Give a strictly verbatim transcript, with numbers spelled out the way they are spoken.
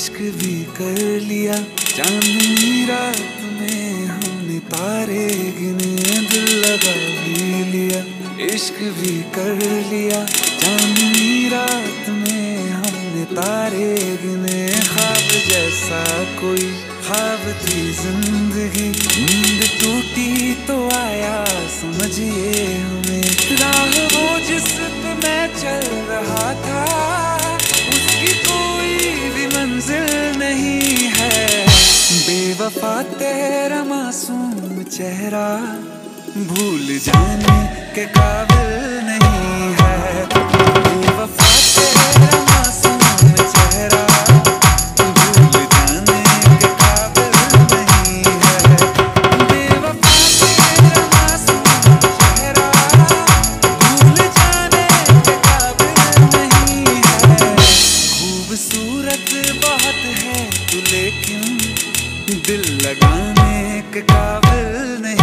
इश्क भी कर लिया, चांदनी रात में हमने तारे गिने, दिल लगा भी लिया। इश्क भी कर लिया, चांदनी रात में हमने तारे गिने। ख्वाब जैसा कोई ख्वाब थी जिंदगी, नींद टूटी तो आया समझिए हमें। राह वो जिस पे मैं चल रहा था, उसकी कोई भी मंजिल नहीं है। बेवफा तेरा मासूम चेहरा भूल जाने के काबिल नहीं है। बेवफा तेरा मासूम चेहरा भूल जाने के काबिल नहीं है। बेवफा तेरा मासूम चेहरा भूल जाने के काबिल नहीं है। खूबसूरत बहुत है तू, लेकिन दिल लगाने के काबिल नहीं।